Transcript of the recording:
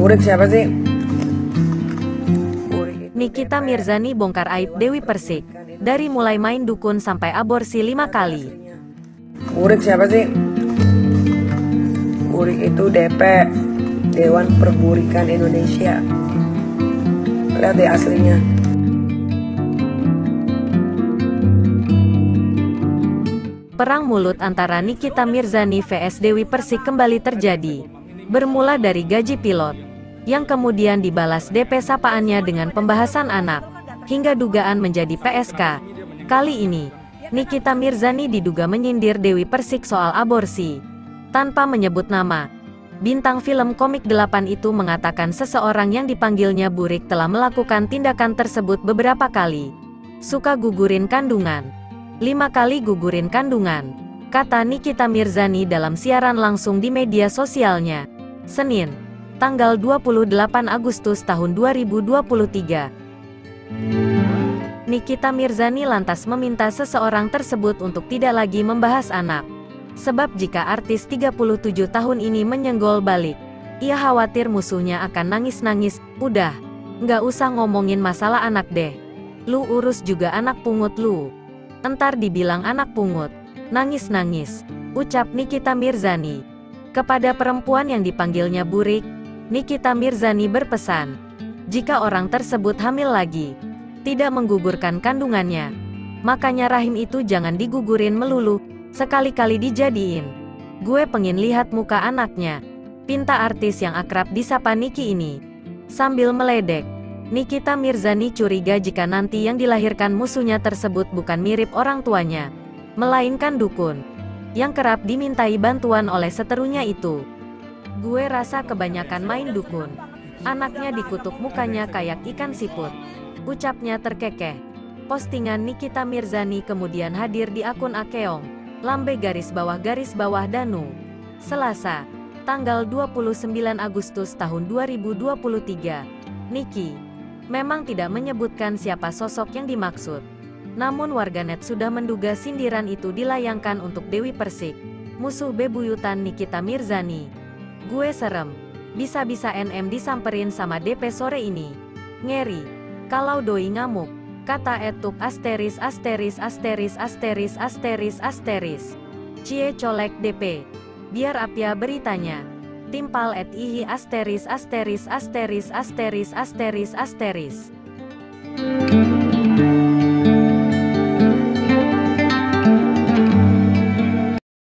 Burik siapa sih? Nikita Mirzani bongkar aib Dewi Persik. Dari mulai main dukun sampai aborsi 5 kali. Burik siapa sih? Burik itu DP, Dewan Perburikan Indonesia. Lihat deh aslinya. Perang mulut antara Nikita Mirzani vs Dewi Persik kembali terjadi. Bermula dari gaji pilot, yang kemudian dibalas DP sapaannya dengan pembahasan anak, hingga dugaan menjadi PSK. Kali ini, Nikita Mirzani diduga menyindir Dewi Persik soal aborsi. Tanpa menyebut nama, bintang film komik 8 itu mengatakan seseorang yang dipanggilnya Burik telah melakukan tindakan tersebut beberapa kali. Suka gugurin kandungan. 5 kali gugurin kandungan, kata Nikita Mirzani dalam siaran langsung di media sosialnya. Senin, tanggal 28 Agustus tahun 2023. Nikita Mirzani lantas meminta seseorang tersebut untuk tidak lagi membahas anak. Sebab jika artis 37 tahun ini menyenggol balik, ia khawatir musuhnya akan nangis-nangis. Udah, nggak usah ngomongin masalah anak deh. Lu urus juga anak pungut lu. Entar dibilang anak pungut, nangis-nangis, ucap Nikita Mirzani. Kepada perempuan yang dipanggilnya Burik, Nikita Mirzani berpesan, jika orang tersebut hamil lagi, tidak menggugurkan kandungannya, makanya rahim itu jangan digugurin melulu, sekali-kali dijadiin. Gue pengen lihat muka anaknya, pinta artis yang akrab disapa Niki ini. Sambil meledek, Nikita Mirzani curiga jika nanti yang dilahirkan musuhnya tersebut bukan mirip orang tuanya, melainkan dukun, yang kerap dimintai bantuan oleh seterunya itu. Gue rasa kebanyakan main dukun. Anaknya dikutuk mukanya kayak ikan siput, ucapnya terkekeh. Postingan Nikita Mirzani kemudian hadir di akun Akeong, ___ Danu. Selasa, tanggal 29 Agustus tahun 2023. Niki memang tidak menyebutkan siapa sosok yang dimaksud. Namun warganet sudah menduga sindiran itu dilayangkan untuk Dewi Persik, musuh bebuyutan Nikita Mirzani. Gue serem, bisa-bisa NM disamperin sama DP sore ini. Ngeri, kalau doi ngamuk, kata @tuk ************************************************************************************************************ Biar Apia beritanya. Timpal @ihi *************************************************************************************************************************************************************************************************************************************************